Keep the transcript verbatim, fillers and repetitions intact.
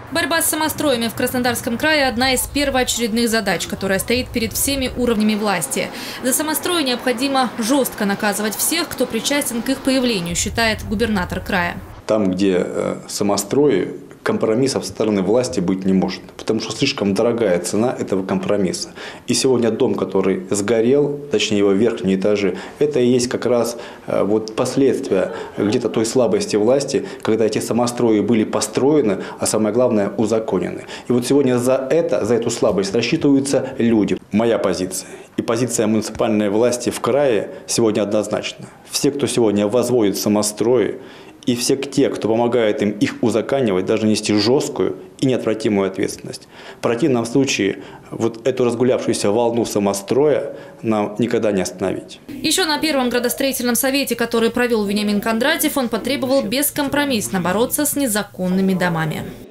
Борьба с самостроями в Краснодарском крае – одна из первоочередных задач, которая стоит перед всеми уровнями власти. За самострои необходимо жестко наказывать всех, кто причастен к их появлению, считает губернатор края. Там, где самострои, компромиссов со стороны власти быть не может. Потому что слишком дорогая цена этого компромисса. И сегодня дом, который сгорел, точнее его верхние этажи, это и есть как раз вот последствия где-то той слабости власти, когда эти самострои были построены, а самое главное узаконены. И вот сегодня за это, за эту слабость рассчитываются люди. Моя позиция и позиция муниципальной власти в крае сегодня однозначна. Все, кто сегодня возводит самострои, и все те, кто помогает им их узаконивать, должны нести жесткую и неотвратимую ответственность. В противном случае вот эту разгулявшуюся волну самостроя нам никогда не остановить. Еще на первом градостроительном совете, который провел Вениамин Кондратьев, он потребовал бескомпромиссно бороться с незаконными домами.